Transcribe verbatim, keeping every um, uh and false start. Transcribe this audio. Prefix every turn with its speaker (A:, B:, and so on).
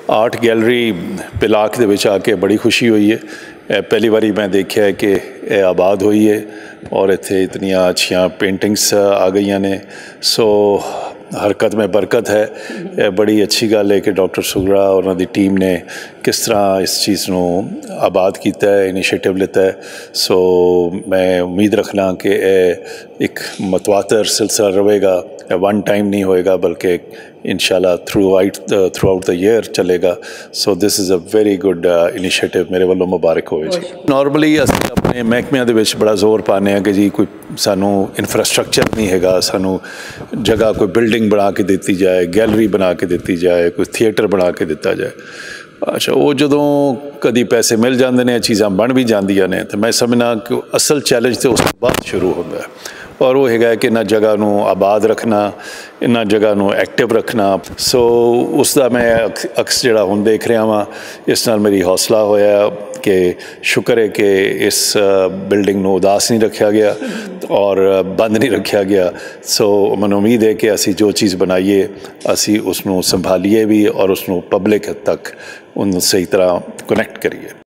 A: Art gallery पिलाक दे विच आके बड़ी खुशी हुई है। पहली बारी मैं देखा है कि यह आबाद हुई है और इत्थे इतनियां अच्छियां पेंटिंग्स आ गई ने। सो हरकत में बरकत है। यह बड़ी अच्छी गल है कि डॉक्टर सुगरा और उन्होंने टीम ने किस तरह इस चीज़ को आबाद किया है, इनिशिएटिव लिता है। सो मैं उम्मीद रखना कि यह एक मतवातर सिलसिला रहेगा, वन टाइम नहीं होएगा बल्कि इंशाल्लाह throughout throughout the year चलेगा। So this is a very good initiative, मेरे वालों मुबारक हो जी। नॉर्मली असीं अपने महकमिਆਂ ਦੇ ਵਿੱਚ बड़ा जोर पाने हैं कि जी कोई सानू इंफ्रास्ट्रक्चर नहीं हैगा, सानू जगह कोई बिल्डिंग बना के दी जाए, गैलरी बना के दी जाए, कोई थिएटर बना के दिता जाए। अच्छा, वो जदों कभी पैसे मिल जाते हैं, चीज़ां बन भी जांदियां ने, तो मैं समझना कि असल चैलेंज तो उस बाद शुरू होता है और वो है कि इन्हां जगह नूं आबाद रखना, इन्हां जगह नूं एक्टिव रखना। सो उसका मैं अक्स जिहड़ा हुण देख रहा वां, इस नाल मेरी हौसला होया कि शुक्र है कि इस बिल्डिंग नूं उदास नहीं रखा गया और बंद नहीं रखा गया। सो मैनूं उम्मीद है कि असी जो चीज़ बनाइए असी उसनूं संभालीए भी और उसनूं पब्लिक तक उन्हें सही तरह कनैक्ट करिए।